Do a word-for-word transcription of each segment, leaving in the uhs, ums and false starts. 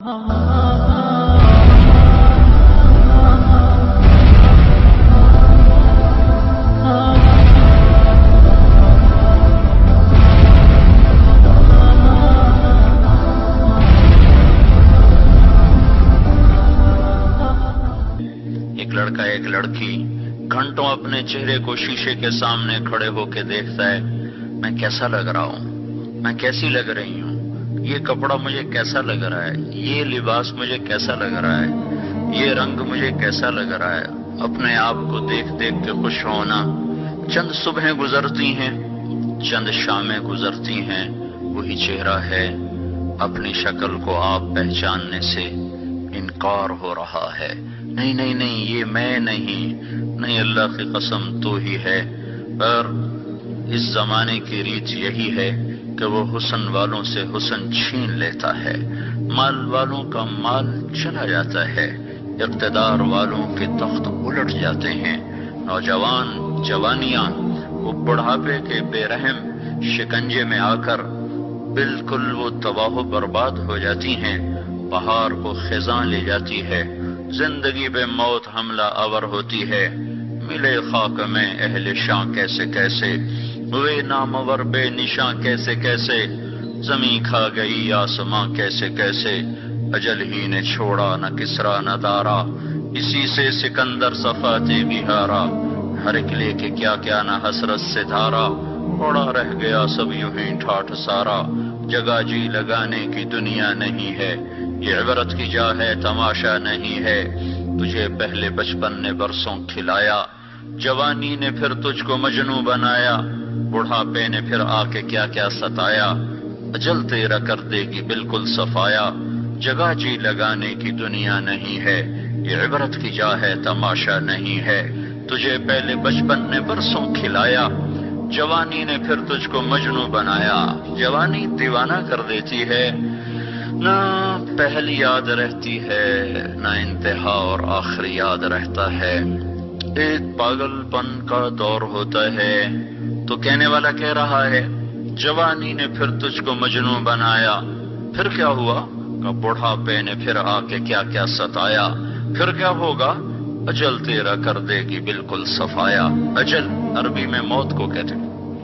ایک لڑکا ایک لڑکی گھنٹوں اپنے چہرے کو شیشے کے سامنے کھڑے ہو کے دیکھتا ہے، میں کیسا لگ رہا ہوں، میں کیسی لگ رہی ہوں، یہ کپڑا مجھے کیسا لگ رہا ہے، یہ لباس مجھے کیسا لگ رہا ہے، یہ رنگ مجھے کیسا لگ رہا ہے۔ اپنے آپ کو دیکھ دیکھ کے خوش ہونا۔ چند صبحیں گزرتی ہیں، چند شامیں گزرتی ہیں، وہی چہرہ ہے، اپنی شکل کو آپ پہچاننے سے انکار ہو رہا ہے۔ نہیں نہیں نہیں، یہ میں نہیں، نہیں، اللہ کی قسم تو ہی ہے۔ پر اس زمانے کی ریت یہی ہے کہ وہ حسن والوں سے حسن چھین لیتا ہے، مال والوں کا مال چلا جاتا ہے، اقتدار والوں کے تخت الٹ جاتے ہیں، نوجوان جوانیاں وہ بڑھاپے کے بے رحم شکنجے میں آ کر بالکل وہ تباہ و برباد ہو جاتی ہیں، پہاڑ کو خزاں لے جاتی ہے، زندگی پہ موت حملہ آور ہوتی ہے۔ ملے خاک میں اہل شاں کیسے کیسے، ہوئے نامور بے نشاں کیسے کیسے، زمین کھا گئی آسماں کیسے کیسے، اجل ہی نے چھوڑا نہ کسرا نہ دارا، اسی سے سکندر صفاتے بھی ہارا، ہر ایک لے کے کیا کیا نہ حسرت سے دھارا، پڑا رہ گیا سب یوں ہی ٹھاٹھ سارا، جگہ جی لگانے کی دنیا نہیں ہے، یہ عبرت کی جا ہے تماشا نہیں ہے، تجھے پہلے بچپن نے برسوں کھلایا، جوانی نے پھر تجھ کو مجنوں بنایا، بڑھاپے نے پھر آ کے کیا کیا ستایا، اجل تیرا کر دے گی بالکل صفایا، جگہ جی لگانے کی دنیا نہیں ہے، یہ عبرت کی جا ہے تماشا نہیں ہے، تجھے پہلے بچپن نے برسوں کھلایا، جوانی نے پھر تجھ کو مجنوں بنایا۔ جوانی دیوانہ کر دیتی ہے، نہ پہل یاد رہتی ہے، نہ انتہا اور آخر یاد رہتا ہے، ایک پاگل پن کا دور ہوتا ہے، تو کہنے والا کہہ رہا ہے جوانی نے پھر تجھ کو مجنوں بنایا، پھر کیا ہوا کہ بڑھاپے نے پھر آ کے کیا کیا ستایا، پھر کیا ہوگا اجل تیرا کر دے گی بالکل صفایا، اجل عربی میں موت کو کہتے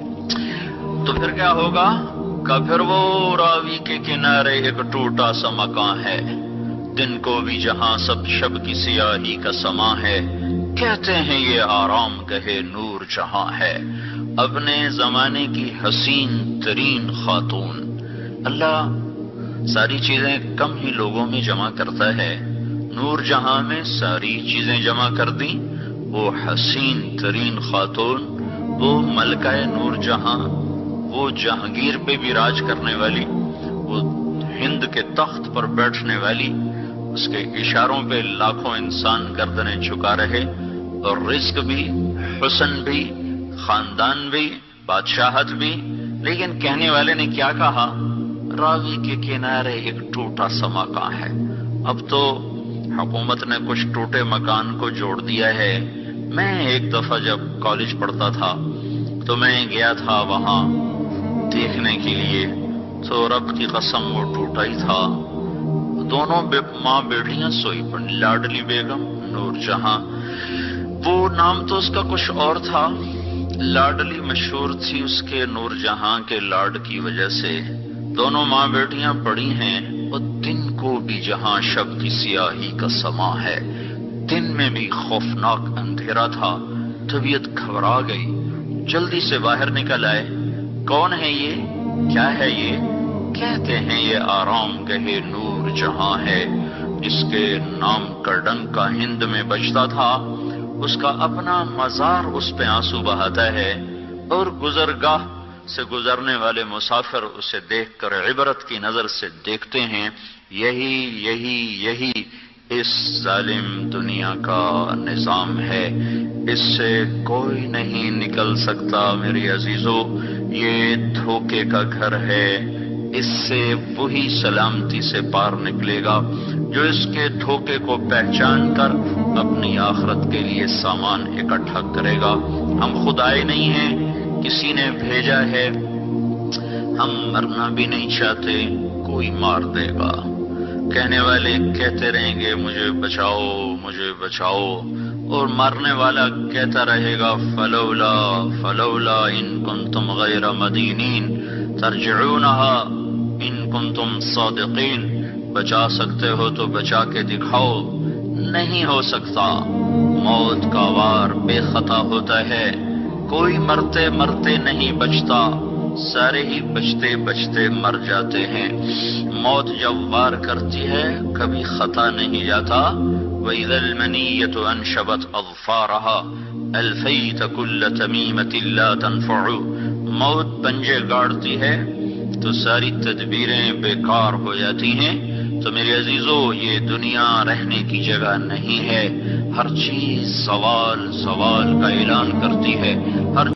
ہیں، تو پھر کیا ہوگا کہ پھر وہ راوی کے کنارے ایک ٹوٹا سا مکان ہے، دن کو بھی جہاں سب شب کی سیاہی کا سما ہے، کہتے ہیں یہ آرام گہے نور جہاں ہے، اپنے زمانے کی حسین ترین خاتون۔ اللہ ساری چیزیں کم ہی لوگوں میں جمع کرتا ہے، نور جہاں میں ساری چیزیں جمع کر دیں، وہ حسین ترین خاتون، وہ ملکہ نور جہاں، وہ جہانگیر پہ بھی راج کرنے والی، وہ ہند کے تخت پر بیٹھنے والی، اس کے اشاروں پہ لاکھوں انسان گردنیں جھکا رہے، اور رزق بھی، حسن بھی، خاندان بھی، بادشاہت بھی، لیکن کہنے والے نے کیا کہا؟ راوی کے کنارے ایک ٹوٹا سا مکان ہے۔ اب تو حکومت نے کچھ ٹوٹے مکان کو جوڑ دیا ہے۔ میں ایک دفعہ جب کالج پڑھتا تھا تو میں گیا تھا وہاں دیکھنے کے لیے، تو رب کی قسم وہ ٹوٹا ہی تھا، دونوں ماں بیٹیاں سوئی پڑی، لاڈلی بیگم، نور جہاں، وہ نام تو اس کا کچھ اور تھا، لاڈلی مشہور تھی اس کے نور جہاں کے لاڈ کی وجہ سے، دونوں ماں بیٹیاں پڑی ہیں، اور دن کو بھی جہاں شب کی سیاہی کا سما ہے، دن میں بھی خوفناک اندھیرا تھا، طبیعت گھبرا گئی، جلدی سے باہر نکل آئے، کون ہے یہ، کیا ہے یہ؟ کہتے ہیں یہ آرام گہے نور جہاں ہے، جس کے نام کا ڈنکا ہند میں بجتا تھا، اس کا اپنا مزار اس پہ آنسو بہاتا ہے، اور گزرگاہ سے گزرنے والے مسافر اسے دیکھ کر عبرت کی نظر سے دیکھتے ہیں۔ یہی یہی یہی اس ظالم دنیا کا نظام ہے، اس سے کوئی نہیں نکل سکتا میری عزیزو، یہ دھوکے کا گھر ہے، اس سے وہی سلامتی سے پار نکلے گا جو اس کے دھوکے کو پہچان کر اپنی آخرت کے لیے سامان اکٹھا کرے گا۔ ہم خدائے نہیں ہیں، کسی نے بھیجا ہے، ہم مرنا بھی نہیں چاہتے، کوئی مار دے گا۔ کہنے والے کہتے رہیں گے مجھے بچاؤ مجھے بچاؤ، اور مرنے والا کہتا رہے گا فلولا فلولا ان کنتم غیر مدینین ترجعونها ان کنتم صادقین، بچا سکتے ہو تو بچا کے دکھاؤ، نہیں ہو سکتا۔ موت کا وار بے خطا ہوتا ہے، کوئی مرتے مرتے نہیں بچتا، سارے ہی بچتے بچتے مر جاتے ہیں۔ موت جب وار کرتی ہے کبھی خطا نہیں جاتا۔ وَإِذَا الْمَنِيَّةُ أَنْشَبَتْ أَظْفَارَهَا أَلْفَيْتَ كُلَّ تَمِيمَةٍ لَا تَنْفَعُ، موت پنجے گاڑتی ہے تو ساری تدبیریں بیکار ہو جاتی ہیں۔ تو میرے عزیزو، یہ دنیا رہنے کی جگہ نہیں ہے، ہر چیز سوال سوال کا اعلان کرتی ہے، ہر